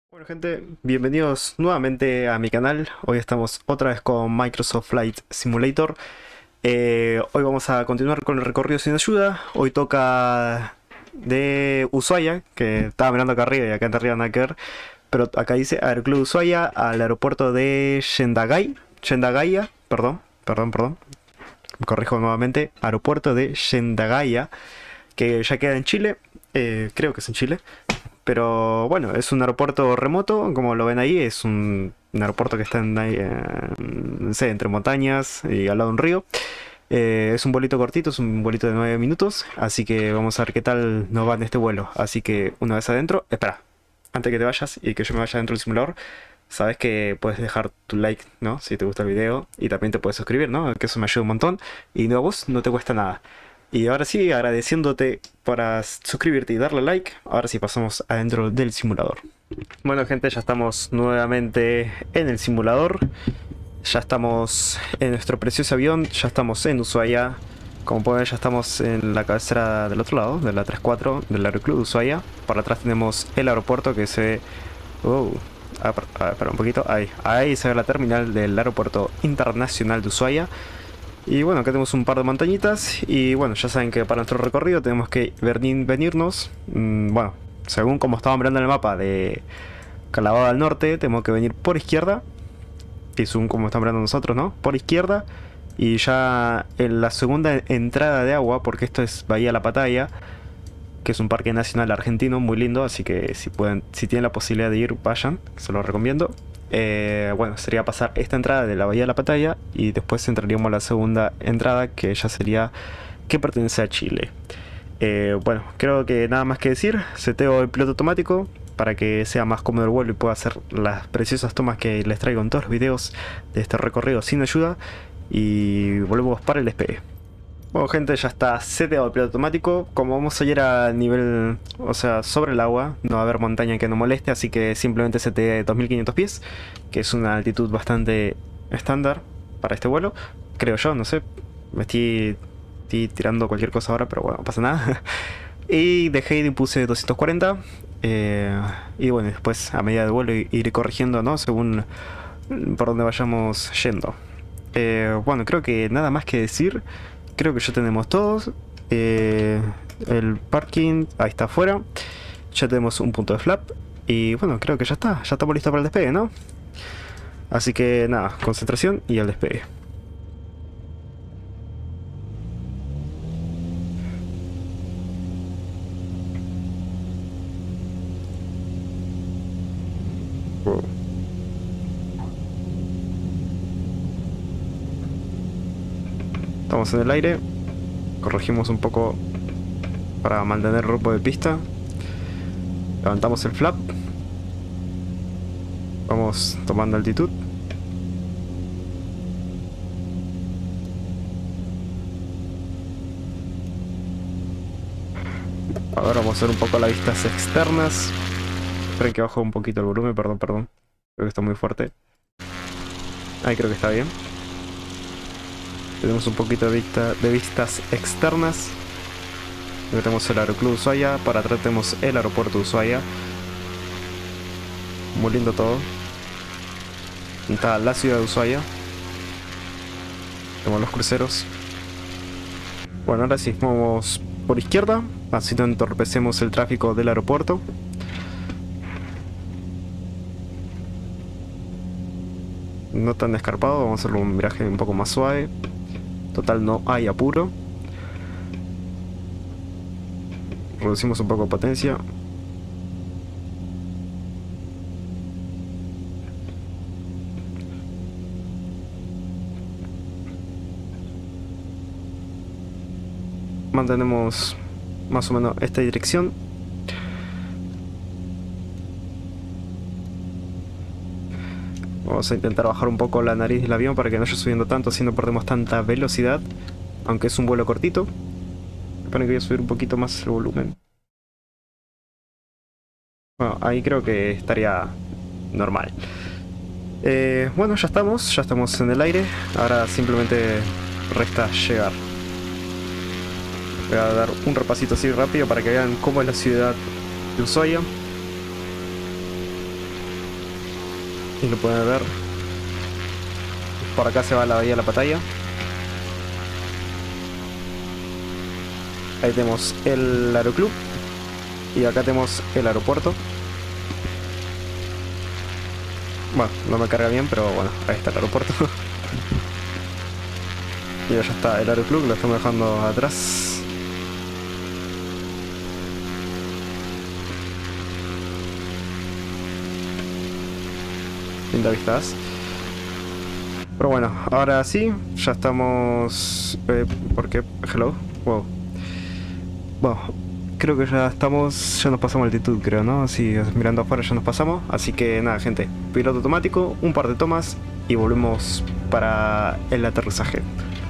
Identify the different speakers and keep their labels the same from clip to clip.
Speaker 1: Bueno gente, bienvenidos nuevamente a mi canal. Hoy estamos otra vez con Microsoft Flight Simulator. Hoy vamos a continuar con el recorrido sin ayuda. Hoy toca de Ushuaia, que estaba mirando acá arriba y acá en arriba nada que ver. Pero acá dice Aeroclub Ushuaia al aeropuerto de Shendagaya, perdón. Me corrijo nuevamente, aeropuerto de Shendagaya, que ya queda en Chile. Creo que es en Chile. Pero bueno, es un aeropuerto remoto, como lo ven ahí, es un aeropuerto que está no sé, entre montañas y al lado de un río. Es un vuelito cortito, es un vuelito de 9 minutos, así que vamos a ver qué tal nos va en este vuelo. Así que una vez adentro, espera, antes que te vayas y que yo me vaya dentro del simulador, sabes que puedes dejar tu like, ¿no? Si te gusta el video, y también te puedes suscribir, ¿no? Que eso me ayuda un montón, y no a vos no te cuesta nada. Y ahora sí, agradeciéndote para suscribirte y darle like, ahora sí pasamos adentro del simulador. Bueno gente, ya estamos nuevamente en el simulador. Ya estamos en nuestro precioso avión, ya estamos en Ushuaia. Como pueden ver, ya estamos en la cabecera del otro lado, de la 34 del Aeroclub de Ushuaia. Por atrás tenemos el aeropuerto que se ve... Oh, espera un poquito, ahí se ve la terminal del Aeropuerto Internacional de Ushuaia. Y bueno, acá tenemos un par de montañitas. Y bueno, ya saben que para nuestro recorrido tenemos que venirnos. Bueno, según como estaba mirando en el mapa de Calabao al norte, tenemos que venir por izquierda. Y según como estamos mirando nosotros, ¿no? Por izquierda. Y ya en la segunda entrada de agua, porque esto es Bahía La Pataya, que es un parque nacional argentino muy lindo. Así que si pueden, si tienen la posibilidad de ir, vayan, se los recomiendo. Bueno, sería pasar esta entrada de la Bahía de la Pataya y después entraríamos a la segunda entrada, que ya sería que pertenece a Chile. Bueno, creo que nada más que decir. Seteo el piloto automático para que sea más cómodo el vuelo y pueda hacer las preciosas tomas que les traigo en todos los videos de este recorrido sin ayuda. Y volvemos para el despegue. Bueno gente, ya está seteado el piloto automático. Como vamos a ir a nivel, o sea, sobre el agua, no va a haber montaña que nos moleste, así que simplemente seteé 2500 pies, que es una altitud bastante estándar para este vuelo, creo yo, no sé. Me estoy tirando cualquier cosa ahora, pero bueno, no pasa nada. Y de height puse 240. Y bueno, después a medida de vuelo iré corrigiendo, ¿no? Según por donde vayamos yendo. Bueno, creo que nada más que decir. Creo que ya tenemos todos. El parking, ahí está afuera. Ya tenemos un punto de flap. Y bueno, creo que ya está. Ya estamos listos para el despegue, ¿no? Así que nada, concentración y al despegue. Wow. Estamos en el aire. Corregimos un poco para mantener el rumbo de pista. Levantamos el flap. Vamos tomando altitud. Ahora vamos a hacer un poco las vistas externas. Esperen que bajo un poquito el volumen, perdón. Creo que está muy fuerte. Ahí creo que está bien. Tenemos un poquito de vistas externas. Aquí tenemos el Aeroclub Ushuaia. Para atrás tenemos el aeropuerto de Ushuaia. Muy lindo todo. Está la ciudad de Ushuaia. Tenemos los cruceros. Bueno, ahora sí, vamos por izquierda. Así no entorpecemos el tráfico del aeropuerto. No tan escarpado, vamos a hacerle un viraje un poco más suave. Total, no hay apuro. Reducimos un poco de potencia. Mantenemos más o menos esta dirección. Vamos a intentar bajar un poco la nariz del avión para que no vaya subiendo tanto, así no perdemos tanta velocidad. Aunque es un vuelo cortito. Esperen que voy a subir un poquito más el volumen. Bueno, ahí creo que estaría normal. Bueno, ya estamos en el aire. Ahora simplemente resta llegar. Voy a dar un repasito así rápido para que vean cómo es la ciudad de Ushuaia. Y lo pueden ver. Por acá se va la bahía de la Pattaya. Ahí tenemos el aeroclub. Y acá tenemos el aeropuerto. Bueno, no me carga bien, pero bueno, ahí está el aeropuerto. Y ya está el aeroclub, lo estamos dejando atrás. Linda vistas. Pero bueno, ahora sí, ya estamos... ¿por qué? Hello. Wow. Bueno, creo que ya estamos... Ya nos pasamos altitud, creo, ¿no? Sí, mirando afuera ya nos pasamos. Así que nada, gente. Piloto automático, un par de tomas y volvemos para el aterrizaje.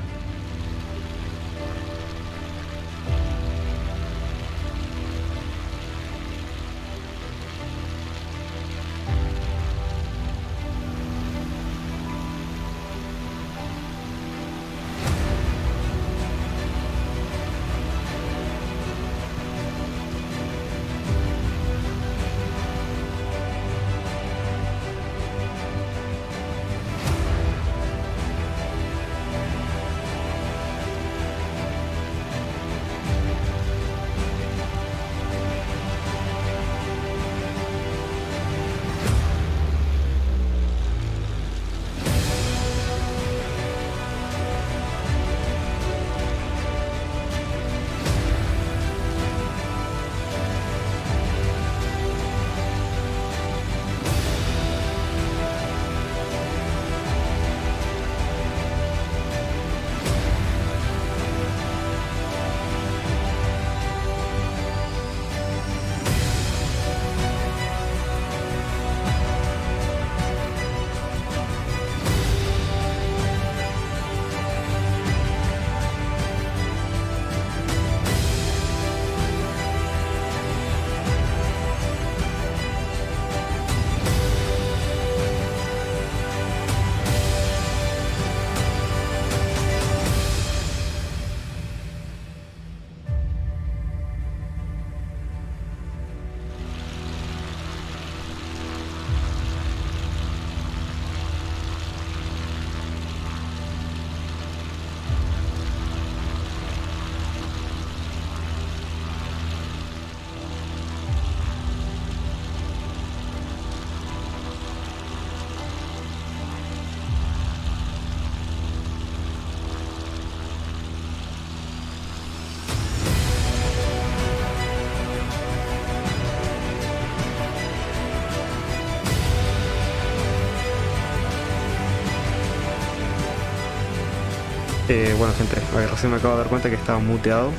Speaker 1: Bueno, gente, a ver, recién me acabo de dar cuenta que estaba muteado.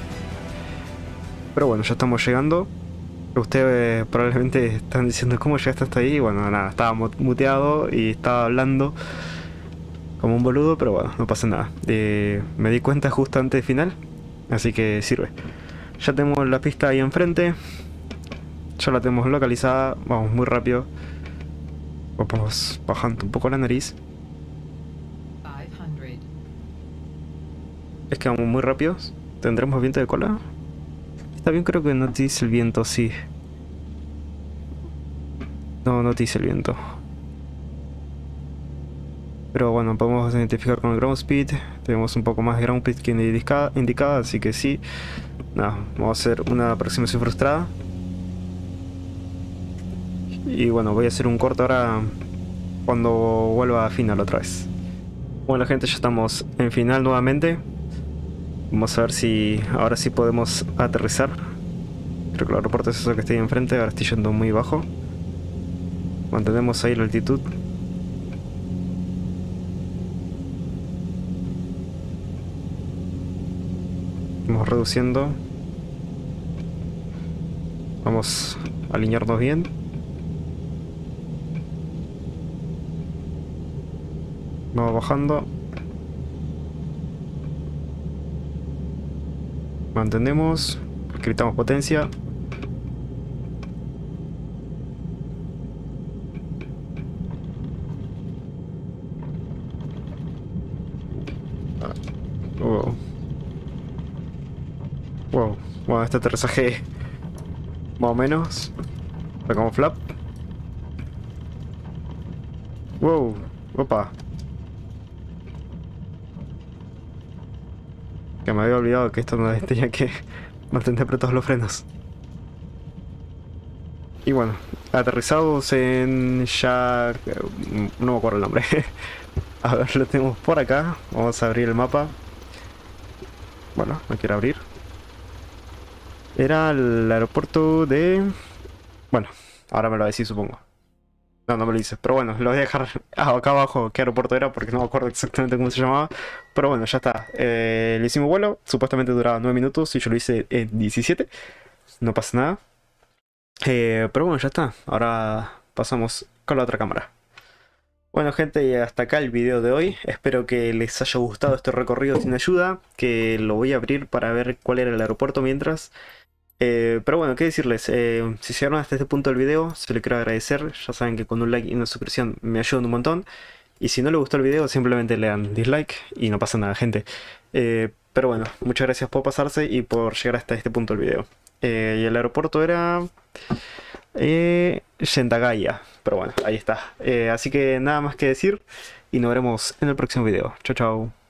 Speaker 1: Pero bueno, ya estamos llegando. Ustedes probablemente están diciendo cómo llegaste hasta ahí. Bueno, nada, estaba muteado y estaba hablando como un boludo, pero bueno, no pasa nada. Me di cuenta justo antes del final, así que sirve. Ya tenemos la pista ahí enfrente. Ya la tenemos localizada. Vamos muy rápido. Vamos bajando un poco la nariz. Es que vamos muy rápidos. ¿Tendremos viento de cola? Está bien, creo que no te dice el viento, sí. No, no te dice el viento. Pero bueno, podemos identificar con el ground speed. Tenemos un poco más de ground speed que indicada, así que sí. Nada, vamos a hacer una aproximación frustrada. Y bueno, voy a hacer un corte ahora cuando vuelva a final otra vez. Bueno, gente, ya estamos en final nuevamente. Vamos a ver si ahora sí podemos aterrizar. Creo que el aeropuerto es eso que está ahí enfrente. Ahora estoy yendo muy bajo. Mantenemos ahí la altitud. Vamos reduciendo. Vamos a alinearnos bien. Vamos bajando. Mantenemos. Gritamos potencia. Wow. Wow. Bueno, este aterrizaje más o menos. Sacamos flap. Wow, opa. Que me había olvidado que esto no tenía que mantener apretados los frenos. Y bueno, aterrizados en ya... no me acuerdo el nombre. A ver, lo tenemos por acá. Vamos a abrir el mapa. Bueno, no quiero abrir. Era el aeropuerto de... Bueno, ahora me lo decís, supongo. No, no me lo dices. Pero bueno, lo voy a dejar acá abajo qué aeropuerto era porque no me acuerdo exactamente cómo se llamaba. Pero bueno, ya está. Le hicimos vuelo. Supuestamente duraba 9 minutos y yo lo hice en 17. No pasa nada. Pero bueno, ya está. Ahora pasamos con la otra cámara. Bueno gente, y hasta acá el video de hoy. Espero que les haya gustado este recorrido sin ayuda. Que lo voy a abrir para ver cuál era el aeropuerto mientras. Pero bueno, qué decirles, si llegaron hasta este punto del video, se les quiero agradecer. Ya saben que con un like y una suscripción me ayudan un montón. Y si no les gustó el video, simplemente le dan dislike y no pasa nada, gente. Pero bueno, muchas gracias por pasarse y por llegar hasta este punto del video. Y el aeropuerto era... Yentagaya. Pero bueno, ahí está. Así que nada más que decir y nos veremos en el próximo video. Chao, chao.